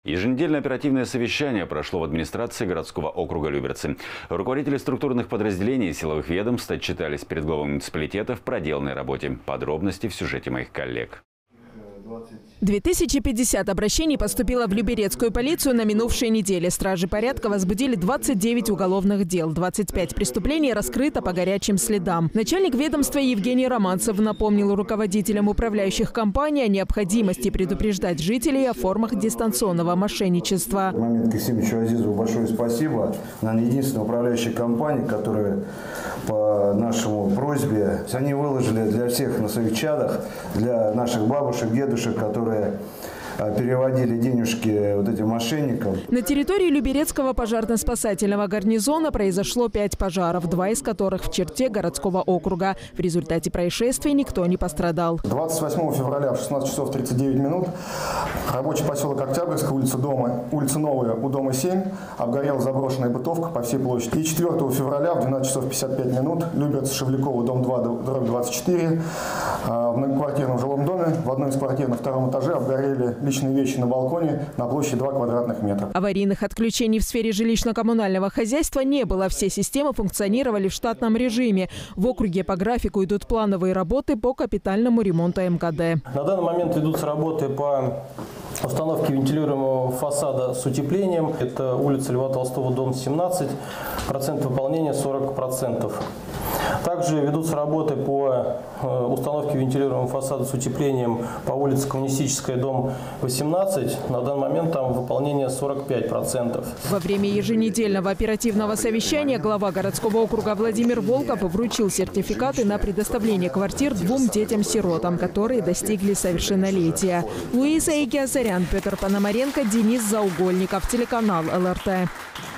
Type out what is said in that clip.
Еженедельное оперативное совещание прошло в администрации городского округа Люберцы. Руководители структурных подразделений и силовых ведомств отчитались перед главами муниципалитетов в проделанной работе. Подробности в сюжете моих коллег. 2050 обращений поступило в Люберецкую полицию на минувшей неделе. Стражи порядка возбудили 29 уголовных дел. 25 преступлений раскрыто по горячим следам. Начальник ведомства Евгений Романцев напомнил руководителям управляющих компаний о необходимости предупреждать жителей о формах дистанционного мошенничества. Мамед Касимовичу Азизову большое спасибо. Наверное, единственная управляющая компания, которая по нашему просьбе, они выложили для всех на своих чадах, для наших бабушек, дедушек, которые переводили денежки вот этим мошенникам. На территории Люберецкого пожарно-спасательного гарнизона произошло 5 пожаров, 2 из которых в черте городского округа. В результате происшествий никто не пострадал. 28 февраля в 16 часов 39 минут рабочий поселок Октябрьская, улица Новая, у дома 7, обгорела заброшенная бытовка по всей площади. И 4 февраля в 12 часов 55 минут Люберцы, Шевлякова, дом 2, дробь 24, в многоквартирном жилом доме в одной из квартир на 2-м этаже обгорели личные вещи на балконе на площади 2 квадратных метра. Аварийных отключений в сфере жилищно-коммунального хозяйства не было. Все системы функционировали в штатном режиме. В округе по графику идут плановые работы по капитальному ремонту МКД. На данный момент ведутся работы по установке вентилируемого фасада с утеплением. Это улица Льва Толстого, дом 17, процент выполнения 40%. Также ведутся работы по установке вентилируемого фасада с утеплением по улице Коммунистическая, дом 18. На данный момент там выполнение 45%. Во время еженедельного оперативного совещания глава городского округа Владимир Волков вручил сертификаты на предоставление квартир 2 детям-сиротам, которые достигли совершеннолетия. Луиза Игиазарян, Петр Пономаренко, Денис Заугольников, телеканал ЛРТ.